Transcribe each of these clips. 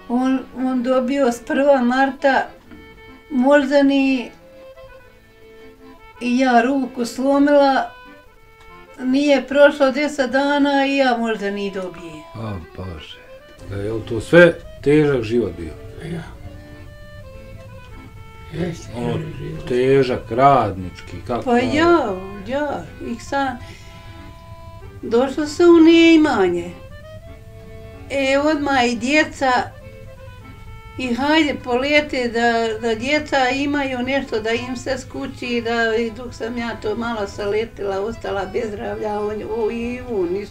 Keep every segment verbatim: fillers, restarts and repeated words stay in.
On, on dobio s prvog marta moždani i ja ruku slomila. Nije prošlo deset dana i ja moždani dobije. A, Bože. Je li to sve težak život bio? Ja. Jeste, Ono, težak, radnički, kako? Pa ja, ja, ih sam... Došlo se u neimanje. E, odmah i djeca, i hajde polijete da, da djeca imaju nešto, da im se skući, da i dok sam ja to malo saletila, ostala bez zdravlja, on, o, i on isto.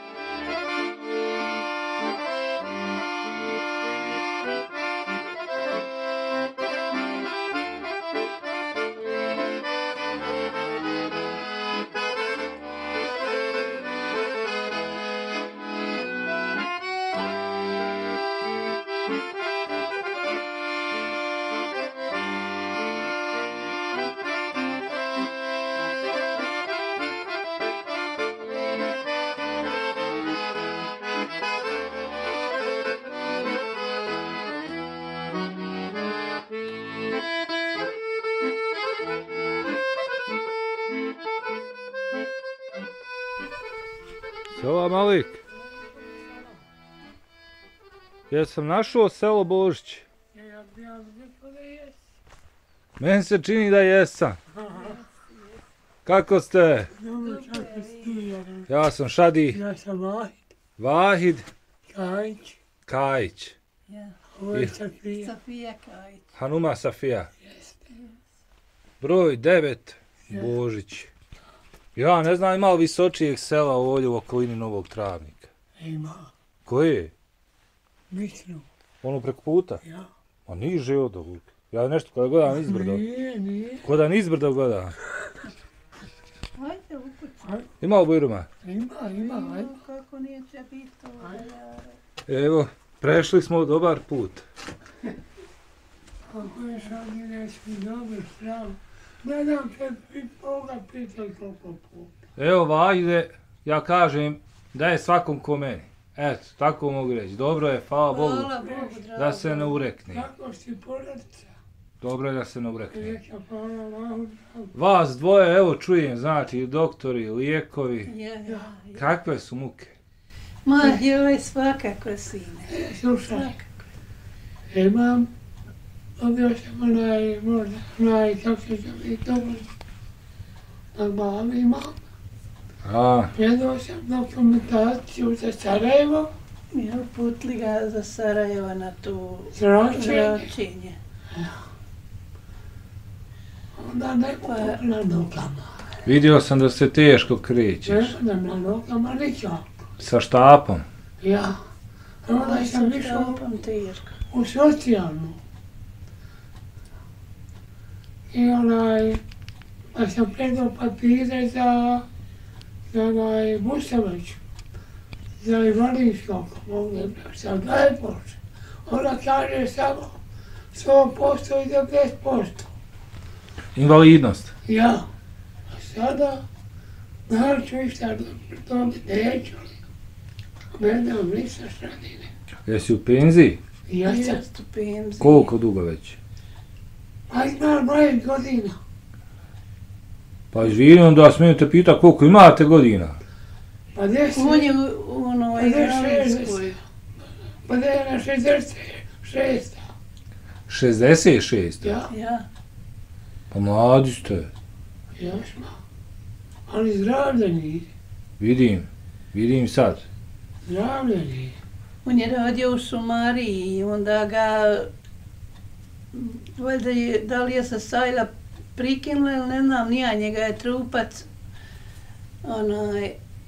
Selam Alik. Jesam našao selo Božić? Ja bi ja rekao da jes. Meni se čini da jesam. Kako ste? Dobro, kako si ti, Jaran? Ja sam Šadi Ja sam Vahid Vahid Kajić. Kajić. Ja, Ovo je Safija. Safija Kajić. Hanuma Safija. Jeste. Broj devet Božić. Ja ne znam ima li visočijeg sela ovdje u okolini Novog Travnika. Ima. Koje je? Mitru. Ono preko puta? Ja. A niže od ovog. Ja nešto kada gledam izbrdo. Nije, nije. Kada ni izbrdo gledam. Hajde u kuću. Ima li Bujruma? Ima, ima, ajde. Kako neće biti to, ja... Evo, prešli smo dobar put. Ako je sad mi reći mi dobro strano. Ne dam se i Boga pitaj koliko puta. Evo Vahide, ja kažem da je svakom ko meni. Eto, tako mogu reći. Dobro je, hvala Bogu, Hvala Bogu, drago. da se ne urekne. Kako si porodica? Dobro je da se ne urekne. Reka, hvala Allahu, drago. Vas dvoje, evo čujem, znači doktori, lijekovi. Ja, ja, ja. Kakve su muke? Ma, joj, svakako, sine. Slušaj, Svakako. imam, dobio sam onaj, možda, onaj, kako se zove, dobro, na glavi imam. A, Predao sam dokumentaciju za Sarajevo, Ja uputili ga za Sarajevo na tu zračenje, zračenje. onda ne mogu na nogama. vidio sam da se teško krećeš. Ne mogu na nogama nikako. Sa štapom. Ja. Onda sam išao Šopom teško. u socijalnu. I onaj, pa sam predao papire za, za onaj Busević, za invalidskog, mogu sam, daj Bože. Ona kaže samo sto posto i devet posto. Invalidnost. Ja. A sada, naću išta dobiti, neću li. Ne dam ništa Šadine. Jesi u penziji? Ja sam, Jeste u penziji. Koliko dugo već? a imam dvadeset godina. Pa izvinim da smijem te pita koliko imate godina. Pa deset, On je u u onoj Pa ne, invalidskoj. pa da je na šezdeset šest. šezdeset šest. Ja, Ja. Pa mladi ste. još malo. Ali zdravlje nije, Vidim. Vidim sad. zdravlje nije. On je radio u šumariji i onda ga, valjda je, da li je sa sajla prikinula ili ne znam, nija njega je trupac, onaj,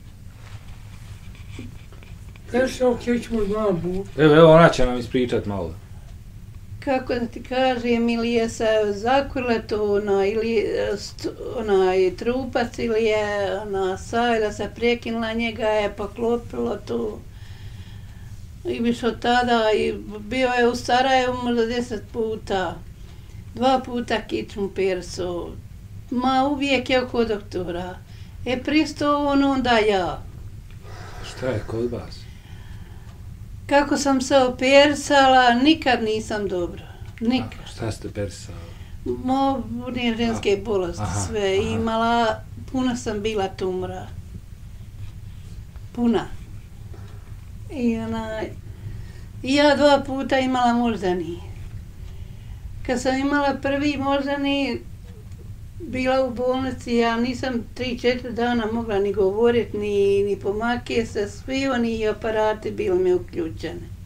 Prešao kičmu dva puta. Evo, evo, ona će nam ispričat malo. kako da ti kažem, ili je se zakurla to, onaj, ili e, st- onaj trupac, ili je ona sajla se prekinula, njega je poklopilo tu. I biš od tada, i bio je u Sarajevu možda deset puta. Dva puta kičmu persu. Ma uvijek je oko doktora. E pristo on, onda ja. Šta je kod vas? kako sam se operisala, nikad nisam dobro. Nikad. A, šta ste perisali? Mo, nije ženske bolesti Aha, sve. aha. Imala, puna sam bila tumora. Puna. I onaj, i ja dva puta imala moždani. Kad sam imala prvi moždani, bila u bolnici, ja nisam tri, četiri dana mogla ni govoriti, ni, ni pomake se, svi oni aparati bili mi uključeni.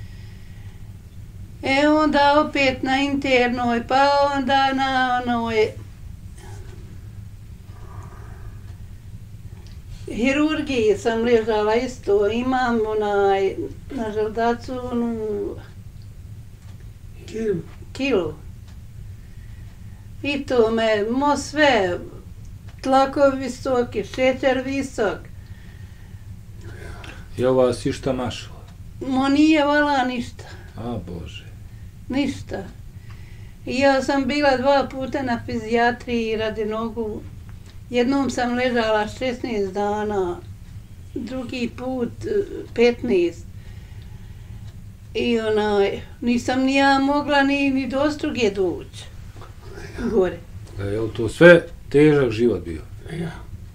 E onda opet na internoj, pa onda na onoj hirurgiji sam ležala isto, imam onaj, na želdacu onu Kilu. kilu. I to me, mo sve, tlakovi visoki, šećer visok, Je li vas išta mašilo? mo nije vala ništa, A, Bože. ništa. I ja sam bila dva puta na fizijatriji radi nogu. Jednom sam ležala šesnaest dana, drugi put eh, petnaest. I onaj, nisam ni ja mogla ni, ni do struge doći. Gore. E, je li to sve težak život bio? Ja.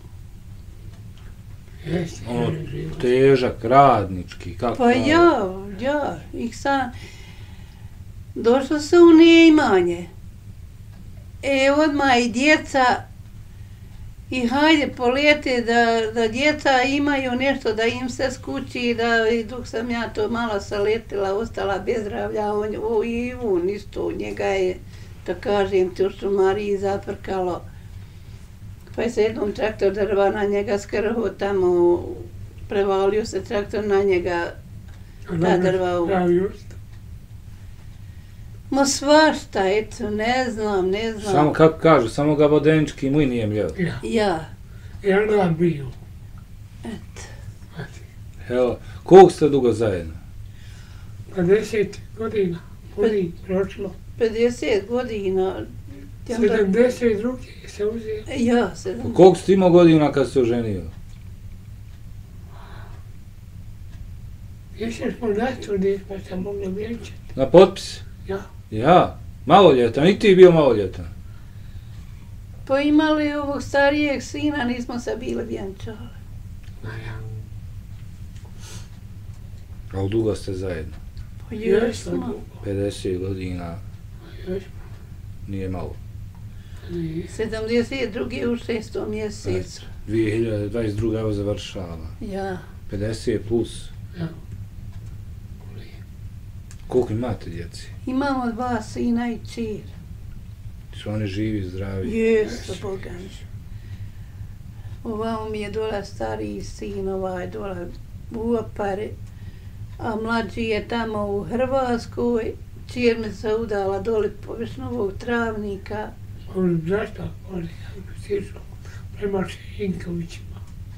Jeste, Ono, jedan život. težak, radnički, kako? Pa ja, ja, ih sam... Došlo se u neimanje. E, odmah i djeca, i hajde polijete da, da djeca imaju nešto da im se skući, da i dok sam ja to malo saletila, ostala bez zdravlja, on, o, i on isto, njega je, da kažem ti, u šumariji zaprkalo. Pa je se jednom traktor drva na njega skrho tamo, prevalio se traktor na njega, ta drva u... Da, just. Ma svašta, eto, ne znam, ne znam. Samo, kako kažu, samo ga vodenički muj nije mljel. Ja. Ja, Ja nam bio. eto. Evo, koliko ste dugo zajedno? pedeset godina. Puni prošlo. pedeset godina. Ja, da- sedamdeset druge se uzeo. ja sedam. Koliko ste imao godina kad se oženio? Išli smo na studij pa sam mogli vjenčati. Na potpis? Ja. Ja, maloljetan, i ti bio maloljetan. Pa imali ovog starijeg sina, nismo se bili vjenčali. Ma ja. Ali dugo ste zajedno. Pa Jesmo jesmo. dugo. pedeset godina, Jesmo. nije malo. Nije. sedamdeset druge u šestom mjesecu. dvije hiljade dvadeset druga evo završava. Ja. pedeset plus. Ja. Koliko imate djeci? Imamo dva sina i čir. Su oni živi, zdravi? Jesu, Boga mi. Ovamo mi je dola stariji sin, ovaj dola u Opari, a mlađi je tamo u Hrvatskoj. Čir mi se udala doli površ Novog Travnika. On zašto? On je sišao prema Šinkovićima.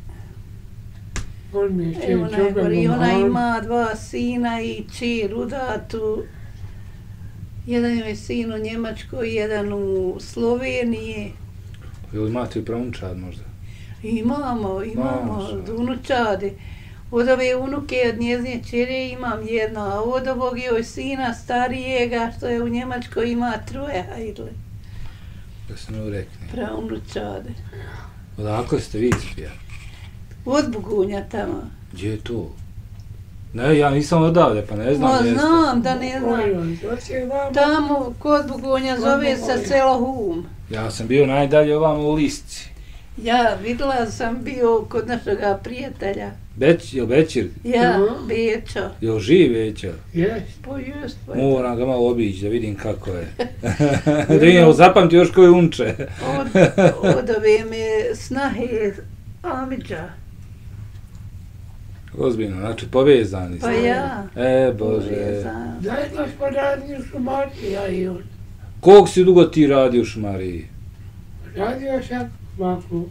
On mi je Evo čir čobe najgori, ona Mohan. ima dva sina i čir udatu. Jedan je sin u Njemačkoj, jedan u Sloveniji. Ili imate i pravunčad možda? Imamo, imamo, Maša. unučadi. Od ove unuke, od njezine čerje imam jedno, a od ovog joj sina starijega, što je u Njemačkoj, ima troje hajdle. Da se ne urekne. Praunučade. Odakle ste vi ispija? Od Bugunja tamo. Gdje je to? Ne, ja nisam odavde, pa ne znam Ma gdje ste. znam da ne znam. Oj, oj, to će vama. Tamo kod Bugunja zove se selo Hum. Ja sam bio najdalje ovamo u Lisci. Ja vidjela sam bio kod našega prijatelja. Beć, jel Bećir? Ja, Mhm. Bečo. Jel živi Bećir? Jes. Pa just, pa Moram ga malo obići da vidim kako je. Da vidim, zapamti još koje unče. od, od ove me snahe Amidža. Ozbiljno, znači povezani Pa ste. ja. E, Bože. Povezana. Zajedno smo radili u šumarci, ja i on. Koliko si dugo ti radio u Šumariji? Radio sam ovako.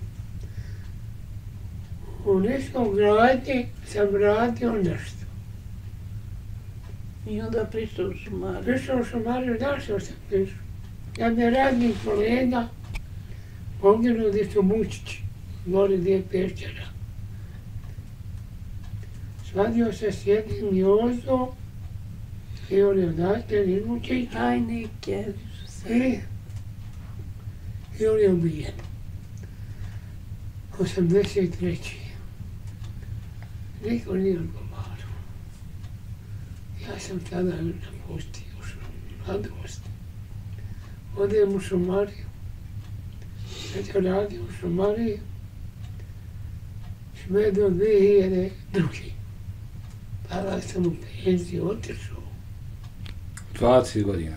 U niskom gradnji sam radio nešto. I onda prišao u Šumariju. Prišao u šumariju, našao sam prišao. Ja mi je radnik kolega, poginuo gdje su Mučići, gori gdje je pešćara. svadio se s jednim Jozom i on je odatle Ilmučić Aj, neke. i, i on je ubijen. osamdeset treće. Niko nije odgovarao. Ja sam tada napustio mladost. Odem u šumariju. Eto radio u šumariju. Sve do dvije hiljade druge. Tada sam u penziju otišao. dvadeset godina.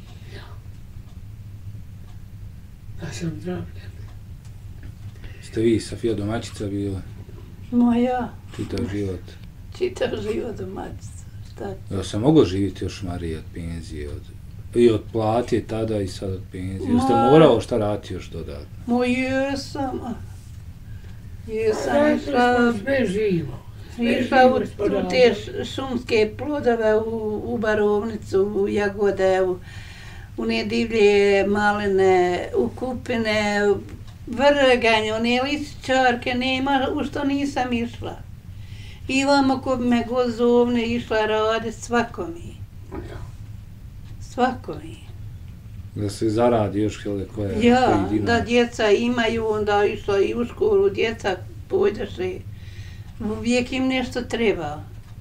Da sam zdravljen. Ste vi Safija domaćica bila Moja, čitav život? čitav život domaćica. Šta? Ja sam mogao živjeti još Marije od penzije, od, i od plate tada i sad od penzije. Jeste Ma- morao šta raditi još dodatno? Moj jesam. Jesam Radili išla, smo sve živo. Sve išla živo u, smo u te radili. š- šumske plodove u, u Barovnicu, u Jagode, u, u ne divlje maline, u kupine, u vrganje, one lisičarke, nema u što nisam išla. I vamo ko bi me god zovne išla radit, svako mi. Svako mi. Da se zaradi još jel, koja Ja, koji dinar. da djeca imaju, onda išla i u školu, djeca pojdeše. Uvijek im nešto treba.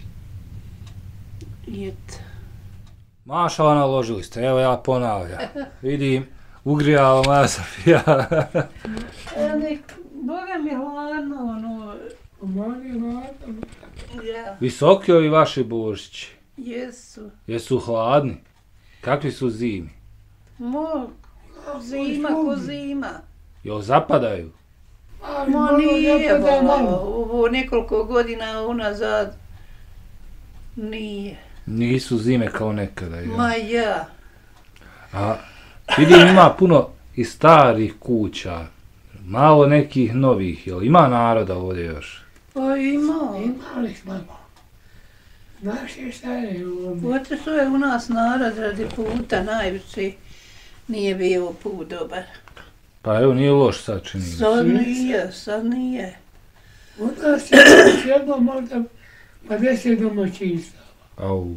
I eto. Mašala naložili ste, evo ja ponavljam. Vidim, ugrijala moja Safija. E, nek, Boga mi hladno, ono, Mali ladno. ja, Visoki ovi vaši božići, jesu. jesu hladni? Kakvi su zimi? Mo, zima ko zima. Jel zapadaju? Ali Ma malo nije, zapada bo, malo. ovo nekoliko godina unazad nije. Nisu zime kao nekada. Jel? Ma ja, A vidim ima puno i starih kuća, malo nekih novih, jel ima naroda ovdje još? pa ima. Imali smo. Znaš je šta je ovdje? Otišao je u nas narod radi puta, najviše nije bio put dobar. Pa evo nije loš sad čini. mi se. Sad nije, sad nije. U nas je još jedno možda pa deset domaćinstava. Au.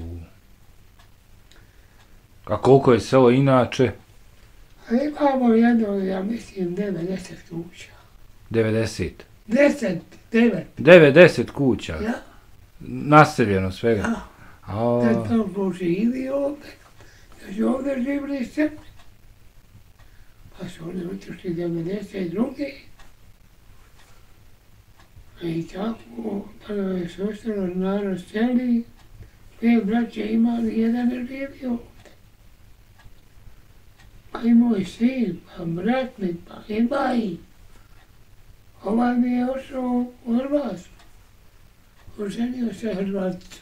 A koliko je selo inače? A imamo jedno, ja mislim, devedeset kuća. devedeset. Deset, devet. devedeset kuća. Ja, Naseljeno svega. ja. A, Kad sam poživi ovdje, da su ovdje živili Srbi. Pa su oni otišli devedeset druge. I tako, tada je se ostalo narod seli, pet braće imali, jedan je živio ovdje. Pa i moj sin, pa brat mi, pa i baji. Ovaj mi je ošao u Hrvatsku. Oženio se Hrvaticom.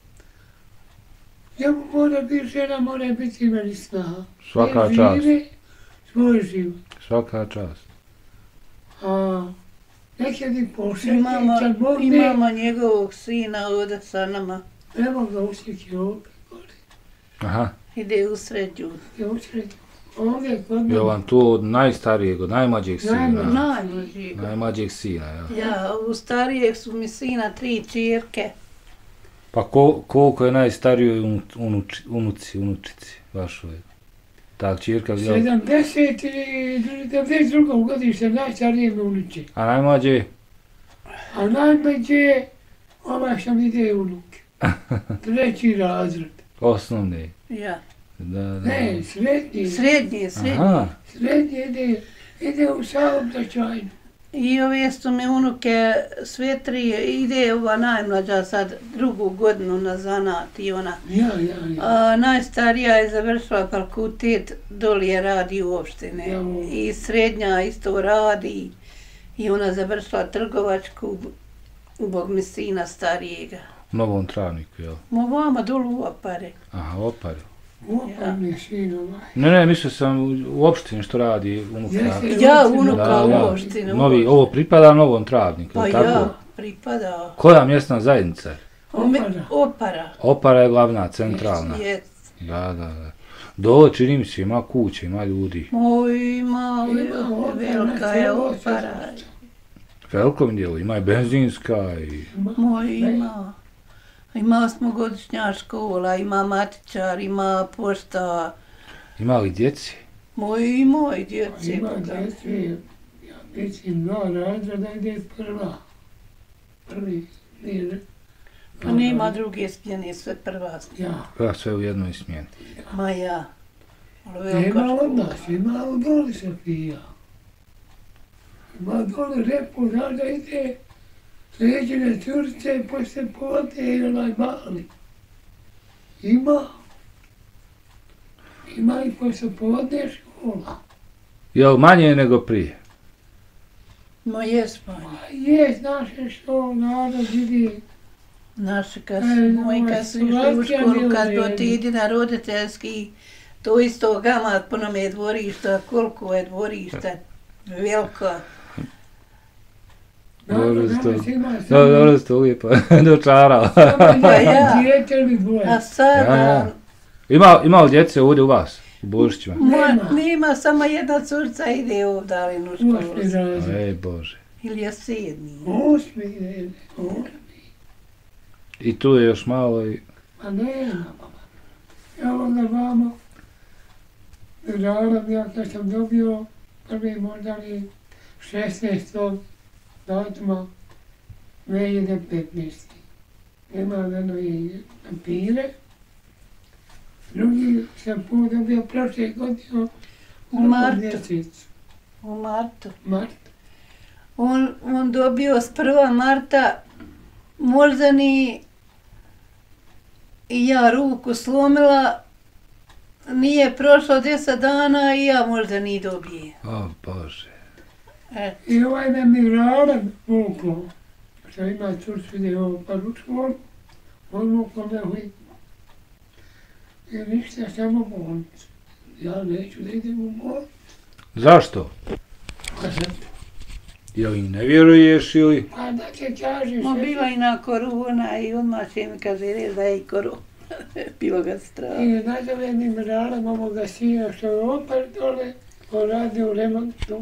Njemu mora biti žena, mora biti meni snaha. Svaka Ne čast. živi svoj život. svaka čast. A nekad i pošeće, Imamo, kad Bog ne, imamo njegovog sina ovdje sa nama. evo ga usjeki ovdje, gore. Aha. Ide u srednju. Je usred. Ovdje kod Je nas. vam to od najstarijeg, od najmlađeg sina? Najmlađeg. Najmlađi. Najmlađeg sina, ja. Ja, u starijeg su mi sina tri čirke. Pa ko, koliko je najstarijoj unu, unuči, unuci, unučici vašoj? Ta čirka, jel? sedamdeset i sedamdeset drugog godište najstarije me unuče. A najmlađe? A najmlađe, ovaj što mi ide unuk. Treći razred. Osnovne. Ja. Da, da. Ne, srednji. Srednje, srednje. Aha. Srednji ide, ide u saobraćajnu. I ove su mi unuke sve tri, ide ova najmlađa sad drugu godinu na zanat i ona. Ja, ja, ja. A, najstarija je završila fakultet, doli je radi u opštine. Ja. I srednja isto radi. I ona završila trgovačku, zbog mi sina starijega. U Novom Travniku, jel? Ma vama dolu u Opare. Aha, Opare. Upam je sin ovaj. Ne, ne, mislio sam u, u opštini što radi unuka. Jeste. Ja, općina. unuka Da, u da. opštini. u Novi, opštini. ovo pripada Novom Travniku, Pa tako? ja, pripada. Koja mjesna zajednica? Ome- Opara. Opara. Opara je glavna, centralna. Jest. Da, da, da. Dole čini mi se ima kuće, ima ljudi. Moj ima, Ima Opara, velika je cijelo Opara. Sesvete. Velikom dijelu ima i benzinska i... Moj ima. Ima osmogodišnja škola, ima matičar, ima pošta. Ima li djeci? Moj i moj djeci. Ima djeci, ja mislim, dva razreda ide prva. Prvi, nije. Pa nema druge smjene, sve prva smjena. Ja. Ja, sve u jednoj smjeni. Ma ja. Ali velika Ima od škola. nas, ima od dole Sofija. Ima dole lijepo, znaš da ide sređene curice poslije podne i onaj mali. Ima. Ima i poslije podne škola. Jel manje nego prije? Ma jes manje. A je, znaš što narod vidi. Naši kad Aj, su, moji ovo kad su su išli u Slovačija školu, bilo kad vrijeme. otidi na roditeljski, to isto gamat po nam je dvorišta, koliko je dvorišta, veliko. Dobro ste, Danas ima dobro, samo- dobro ste lijepo dočarao. samo Pa jedno ja. dijete ili dvoje. A sada, Ja, ja. Ima, ima li djece ovdje u vas? U Božićima? moja- Nema. nema, samo jedna curca ide ovdje ali u školu. Osmi razred. Ej Bože. Ili je sedmi. Osmi ide, osmi. I tu je još malo i... Pa nema, mama. Ja onda vamo, radim ja kad sam dobio prvi moždani šesnaestog datuma dvije hiljade petnaeste. Imam jedno i papire. Drugi sam put dobio prošle godine U martu. mjesecu. U martu. Mart. On, on dobio s prva marta možda ni i ja ruku slomila, nije prošlo deset dana i ja možda ni dobije. O Bože. E, I ovaj nam mi radan vuklo, što ima curcu ide u prvu školu, on vuklo me hui. I ništa, samo bolnicu. Ja neću da idem u bolnicu. Zašto? Pa sad, Jel i ne vjeruješ ili? pa da će kažeš... Ma bila i na korona i odmah će mi kaže reći da je i korona. Bilo ga strah. I nazovenim radom ovoga sina što je opet dole, on radi u remontu.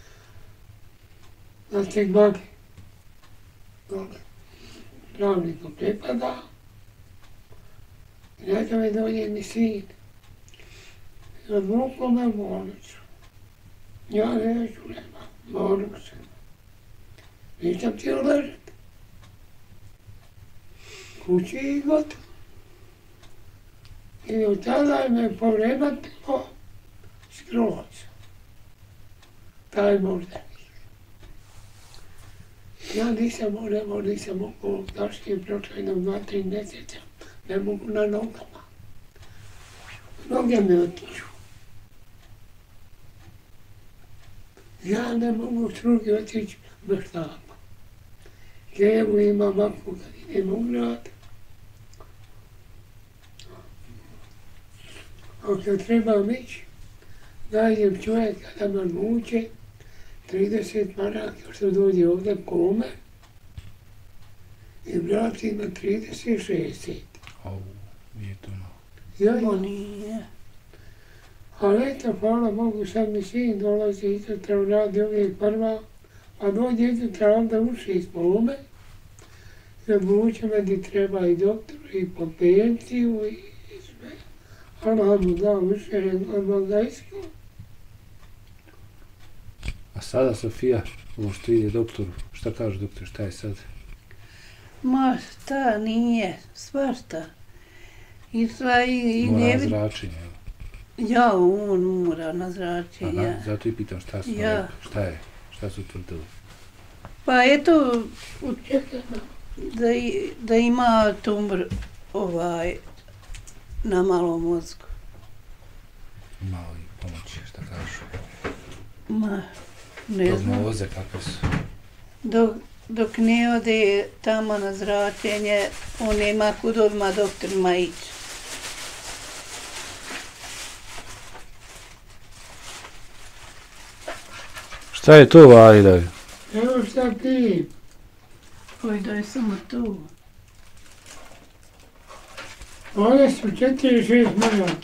Na Stigmagi. Dole. Pravniku pripada. I nazove dolje mi sin. I odvuklo me u bolnicu. Ja neću, nema, moram se. Nisam htio ležati. Kući i gotovo. I od tada me povrematilo skroz. Taj moždanik. Ja nisam moramo, nisam mogu daške prošlo jednom dva, tri mjeseca. Ne mogu na nogama. Noge me otiču. Ja ne mogu s drugi otići bez štapa. Kevu imam maku kad idem u grad. Ako trebam ići, najdem čovjeka da me muče, trideset maraka što dođe ovdje kome i vrati na trideset šezdeset. Au, nije to malo. Ja, Mo ja. nije. Ali eto, hvala Bogu, sad mi sin dolazi izutra, radi uvijek prva, a dođe izutra onda uši s mome, zavuče me gdje treba i doktor, i po pensiju, i sve. Allah mu da više od Moldajskog. A sada Sofija, ovo što ide doktoru, šta kaže doktor, šta je sad? Ma šta nije, svašta. Išla i, i Mora ne na vidi. zračenje. evo. Ja, on mora na zračenje. Aha, zato i pitam šta su Ja. rekli, šta je, šta su utvrdili. Pa eto, u- Čekaj, da, i- da ima tumor ovaj, na malom mozgu. Malo i pomoći, šta kažu. Ma, ne znam. Prognoze kakve su. Dok, dok ne ode tamo na zračenje, on nema kud odmah doktorima ići. Šta je to, Vajda? evo šta ti, Oj, da je samo tu. one su četiri šest maraka.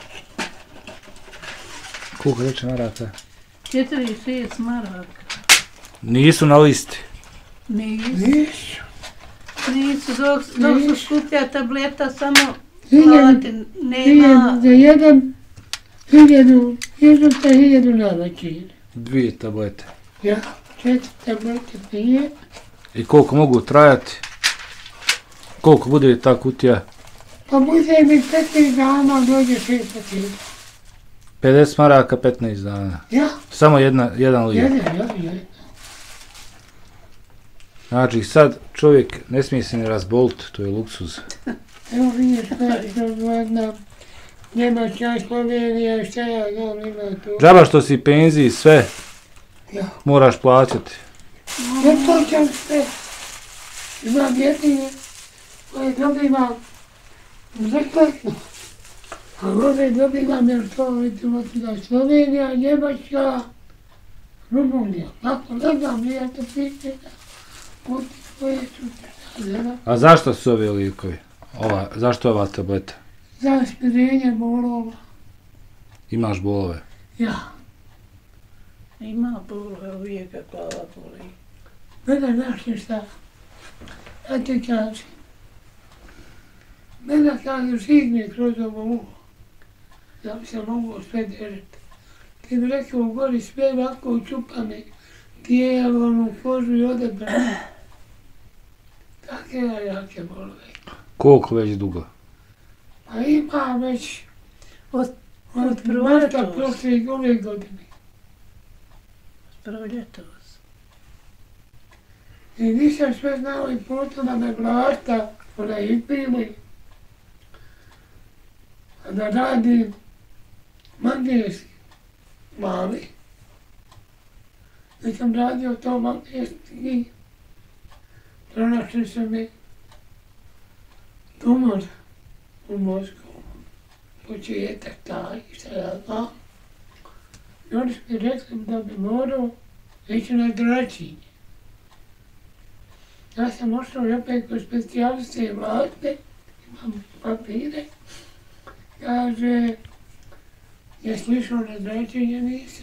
Koliko reče maraka? Četiri, šest maraka. Nisu na listi. Nisu. Nisu. Nisu, dok, dok su skuplja tableta samo Hiljadu, plati, nema... hiljadu za jedan, hiljadu, jednu te hiljadu najveći. Dvije tablete. Ja, četiri tablete pije. I koliko mogu trajati? Koliko bude ta kutija? Pa bude mi petnaest dana, dođe šest paketa. pedeset maraka, petnaest dana. Ja, Samo jedna, jedan lijek. jedan, jedan, jedan. Znači sad čovjek ne smije se ni razboliti, to je luksuz. Evo vidiš što jedna Njemačka, Slovenija, šta ja znam, ima tu. Džaba što si penziji, sve Ja. moraš plaćati. Ne plaćam sve. Imam jedine koje dobivam besplatno. A ove dobivam jer to vidimo da Slovenija, Njemačka, Rumunija. Tako ne znam, nije to piše da puti koje su stavljena. A zašto su ovi lijekovi? Ova, zašto ova tableta? Za smirenje bolova. Imaš bolove? Ja. Ima bolove, uvijek ga glava boli. Mene našli šta? Ja ti kažem. Mene kažu signe kroz ovo uho. Da bi se mogu sve držati. Ti mi rekao, gori sve ovako učupa mi tijelo, onu kožu i odebrano. Take ja jake bolove. Koliko već dugo? Pa ima već Od, od od prvo marta ljetos. prošle ove godine. prvo ljetos. I nisam sve znao i potila me vlasta, ona i pili. Da radim magnetski mali. I sam radio to magnetski. Pronašli su mi tumor u mozgu. Početak taj, šta ja znam. I oni su mi rekli da bi morao ići na zračenje. Ja sam ošao i opet kod specijaliste i vlade, imam papire. Kaže, jesi išao na zračenje? Nisam.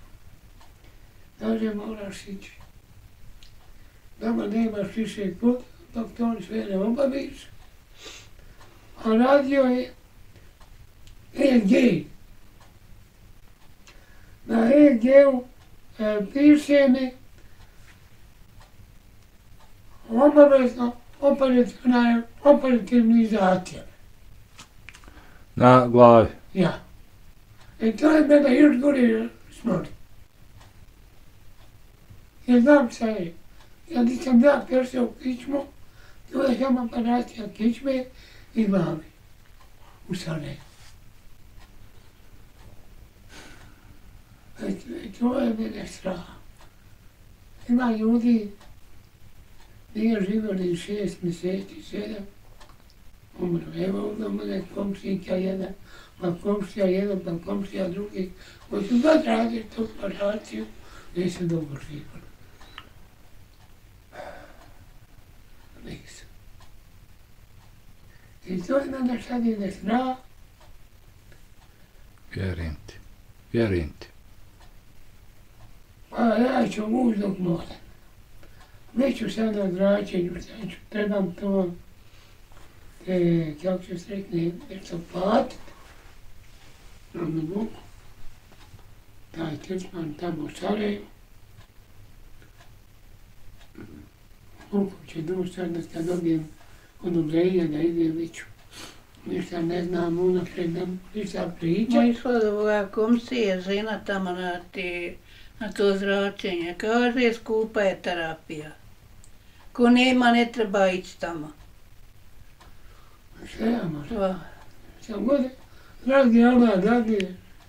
Kaže, moraš ići. Doma nemaš više kod, dok to sve ne obaviš. A radio je E G. Na E G-u e, piše mi obavezno operativna, operativni zahtjev. Na glavi. Ja. I to je mene još gore smrt. Ja znam šta je. Ja nisam ja persao u kičmu, to je samo operacija kičme i glavi. Usane. E, to je mene strah. Ima ljudi, nije živo ni šest mjeseci, sedam, umro. Evo ovdje mene komšnika jedan, pa komšija jedan, pa komšija drugi, koji su god radili tu operaciju, nisu dobro živali. Nisu. I to je mene sad ide strah. Vjerujem ti. Vjerujem ti. Pa ja ću ući dok moram. Neću sad na zračenju, sad ću, trebam to, e, kako ću se rekne, nešto platit. Na mogu. Taj tretman tamo u Sarajevu. Koliko će doći sad da kad dobijem odobrenje da idem viću. Ništa ne znam, unaprijed nam ništa pričat. Moj išla do ovoga komšije, žena tamo na, te, na to zračenje. Kaže, skupa je terapija. Ko nema, ne treba ići tamo. Šta ja možem? Pa, Sam god, dragi Allah, dragi,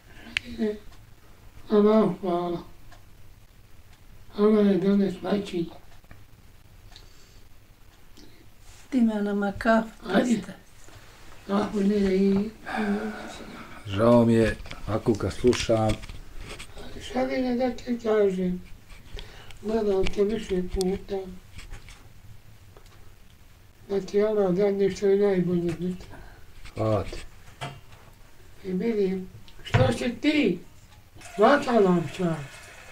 Allah, hvala. Allah je dones majčinje. ti me nama kafu Ajde. postavi. Kako ne i... Žao mi je, ako ga slušam, Sad je da ti kažem, gledam te više puta, da ti Allah da nešto je najbolje dite. hvala ti. I vidim, što si ti? Hvatala čar.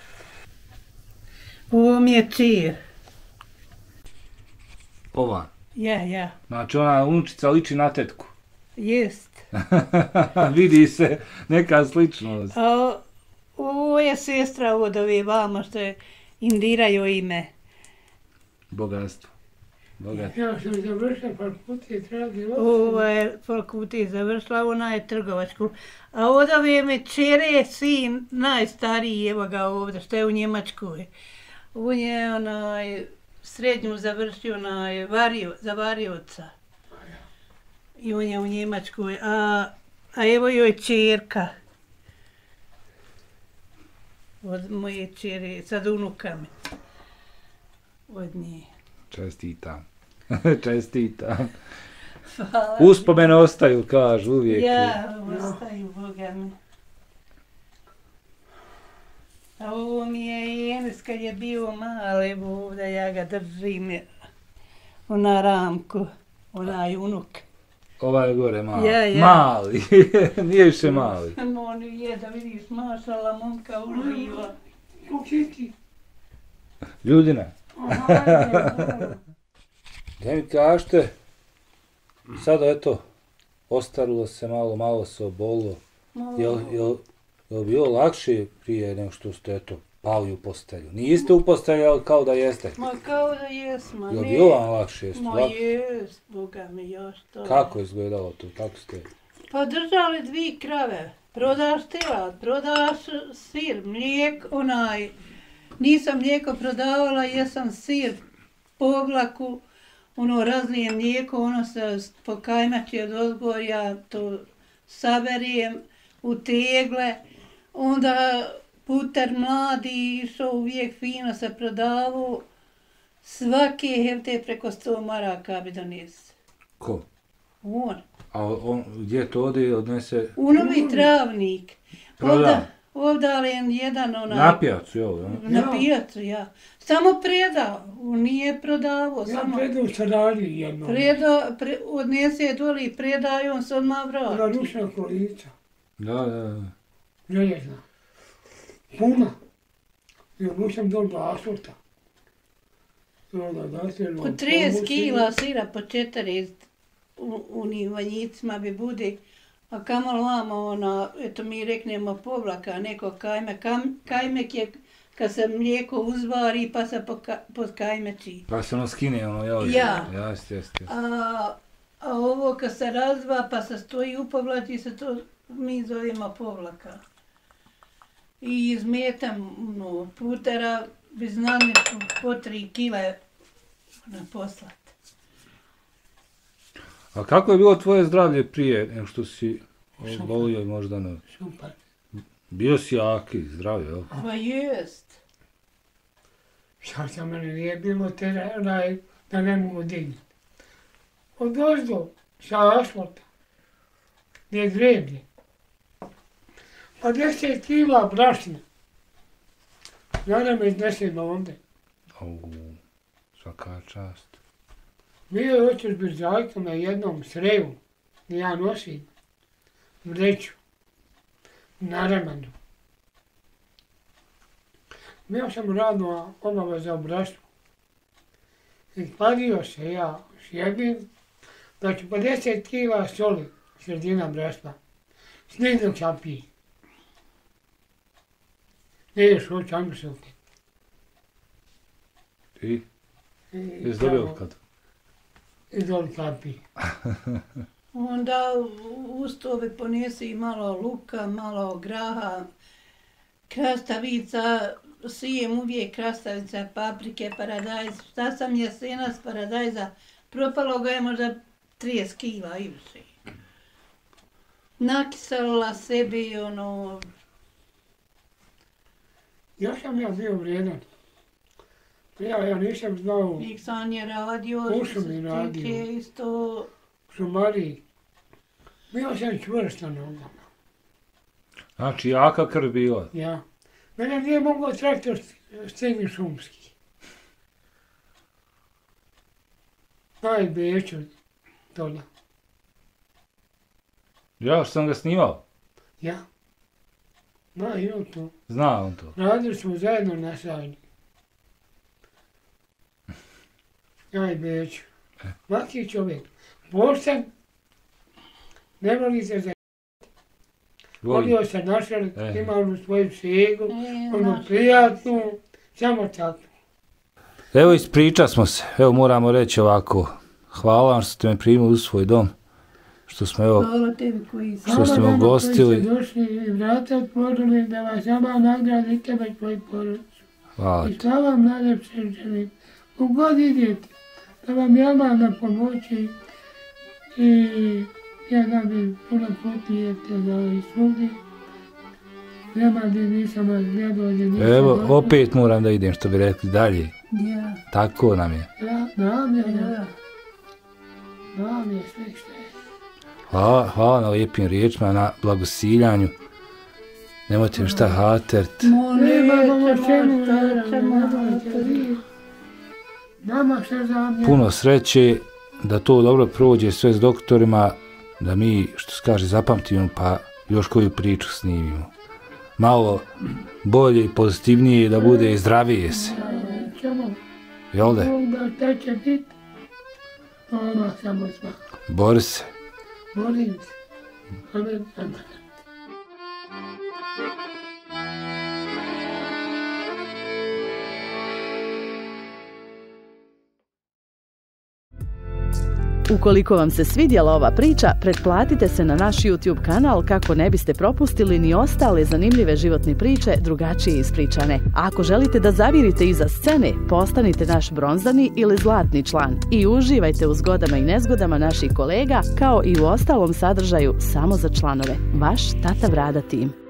Ovo mi je čir. Ova. Ja, ja. Znači ona unučica liči na tetku. Jest. Vidi se neka sličnost. A ovo je sestra od ove vama što je Indira joj ime. Bogatstvo. Bogatstvo. Ja sam završila fakultet, radila Ovo je fakultet završila, ona je trgovačku. A od ove me čere, sin, najstariji, evo ga ovdje, što je u Njemačkoj. On je onaj, srednju završio onaj, vario, za varioca. I on je u Njemačkoj. A, a evo joj čerka. Od moje čere, sad unukami. Od nje. Čestitam. Čestitam. Hvala. Uspomene ostaju, kažu, uvijek. Ja, ostaju, Boga mi. A ovo mi je Enes kad je bio mal, evo ovdje ja ga držim, ona Ramko, onaj unuk. Ovaj je gore mali. Ja, ja. Mali. Nije više mali. On je, da vidiš, mašala, momka uživa. Kućiti. Ljudina, Aha, da mi kažete, sada eto, ostarilo se malo, malo se obolilo. Jel, jel, jel bilo lakše prije nego što ste eto pali u postelju? Niste u postelju, ali kao da jeste. Ma kao da jesmo, Jel ne. bilo vam lakše? Jeste Ma lak- jest, Boga mi, još to. Kako je izgledalo to? Kako ste? Pa držali dvi krave, prodaš telad, prodaš sir, mlijek, onaj, nisam mlijeko prodavala, jesam sir, povlaku, ono razlijem mlijeko, ono se pokajmači od ozgor, ja to saberijem u tegle, onda putar mladi išao uvijek fino se prodavao, svake hefte preko sto maraka bi donese. Ko? On. A on, gdje to ode i odnese? Unovi travnik. Proda. Ovda, ovda li je jedan onaj... Na pijacu, jel? Ja? Na Ja. pijacu, ja. Samo predao, on nije prodavao, ja samo predu se radi jednom. predo, pre, odnese doli i predaju, on se odmah Ona vrati. ručna kolica. Da, da, da. Željezna. Puna. Ja nisam dobro asfalta. Onda da se... Po trideset kila sira, po četrdeset u, u njim vanjicima bi bude, a kamalo vamo, ona, eto mi reknemo povlaka, neko kajme, kam, kajmek je kad se mlijeko uzvari pa se poka, poskajmeči. Pa se ono skine, ono, jel? Ja. Jeste, jeste. A, a ovo kad se razva pa se stoji u povlači se to mi zovemo povlaka. I izmetam no, putera, bi znali po tri kile na poslat. A kako je bilo tvoje zdravlje prije nego što si Super. obolio možda ne? Super. Bio si jaki, zdrav, jel? Pa jest. Šta sa mene nije bilo te raj da ne mogu dignuti. Od ozdo, sa asfalta, gdje je greblje. Pa deset kila brašna. Ja da me iznesem ovdje. Au, svaka čast. Bio je očeš Birzajka na jednom srevu, gdje ja nosim vreću na ramenu. Bio sam radno obaveza u brašnu. I kladio se ja s jednim, da ću pedeset kila soli, sredina brašna, snidnog sam pije. Ne ješ hoće, ajmo se upiti. I? I Jesi dobio kad? I doli kapi. Onda uz to bi ponesi malo luka, malo graha, krastavica, sijem uvijek krastavica, paprike, paradajz. Šta sam jesenas paradajza, propalo ga je možda trideset kila i više. Nakiselila sebi, ono, Ja sam ja bio vrijedan. Ja, ja nisam znao nik sam je radio, Ušao mi radio. tiče isto, šumariji. Bio sam čvrst na nogama. Znači, jaka krv bila. Ja. Mene nije mogao traktor stigni šumski. Taj Bečo toga. Ja što sam ga snimao, Ja. Ma i on to. zna on to. Radili smo zajedno na sajni. Ja i Bečo. Svaki čovjek. Pošten, ne voli se za... Volio se našel, E. ima onu svoju šegu, E, onu našel. prijatnu, samo tako. Evo, ispriča smo se. Evo, moramo reći ovako. Hvala vam što ste me primili u svoj dom. Što smo, evo, Hvala tebi koji si. Što ste me Hvala vama ugostili. koji ste došli i vrata otvorili, da vas sama nagradi i tebe tvoj porodicu. hvala I ti. šta vam najljepše želim. U god idete, da vam ja mam na pomoći i ja da bi puno putujete da i svugdje. Nema gdje nisam vas gledao, gdje nisam Evo, došao. opet moram da idem, što bi rekli, dalje. Ja, Tako nam je. Ja, nam je, ja. nam je sve što je. Hvala, hvala na lijepim riječima, na blagosiljanju. Nemojte mi šta hatert. Nemamo Molite, čemu, molite, nemojte molite. vi. Nama što zamjer. Puno sreće, da to dobro prođe sve s doktorima, da mi, što se kaže, zapamtimo, pa još koju priču snimimo. Malo bolje i pozitivnije, da bude i zdravije se. Čemu? Jel da? Onda šta će biti? Ono samo svako. Bori se. Molim se. Amen, amen. Ukoliko vam se svidjela ova priča, pretplatite se na naš YouTube kanal kako ne biste propustili ni ostale zanimljive životne priče drugačije ispričane. A ako želite da zavirite iza scene, postanite naš bronzani ili zlatni član i uživajte u zgodama i nezgodama naših kolega, kao i u ostalom sadržaju samo za članove. Vaš Tata Brada tim.